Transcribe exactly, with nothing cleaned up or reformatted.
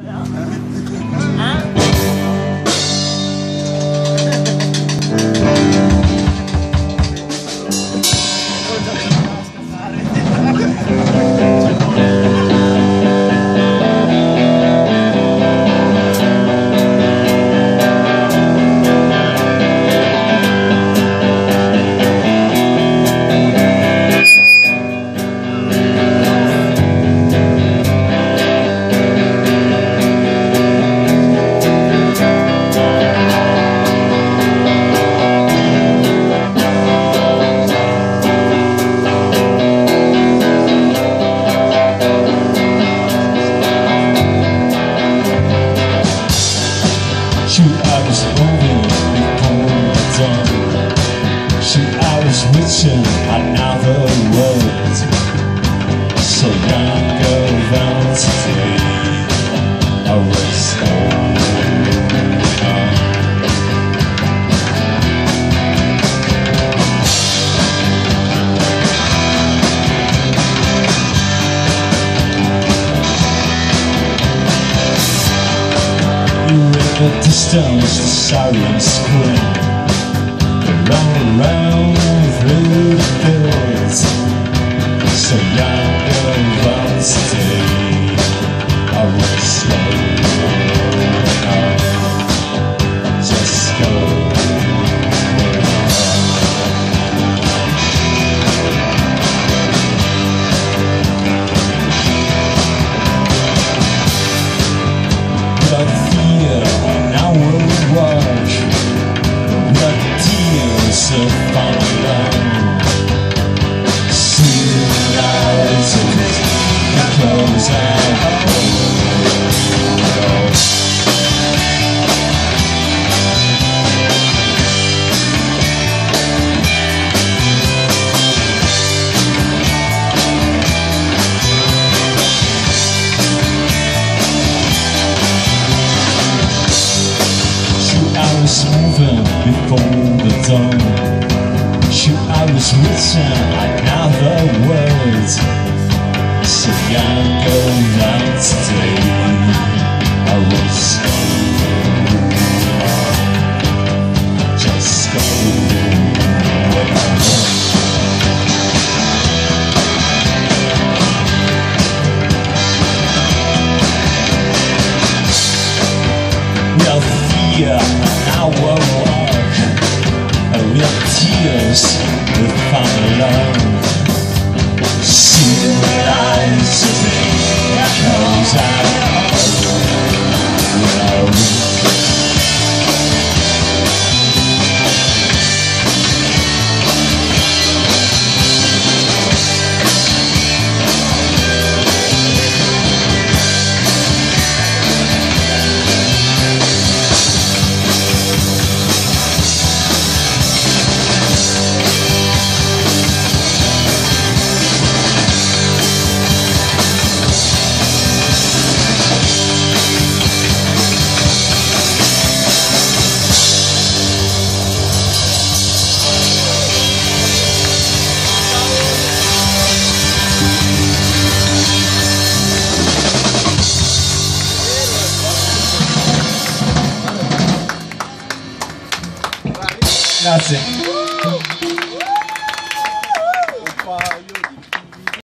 Written another word. So young around today, I was in the distance, the sirens scream. Run around through the fields, so young around today, I will slow down, just go. Without fear, now we'll watch. So far along, see the lights and close out. Two hours moving before the dawn. Shoot, I was written another word. So young around today, I was just go where I want. We'll fear our walk, we'll tears with fun alone. See the lights as they close out. Grazie.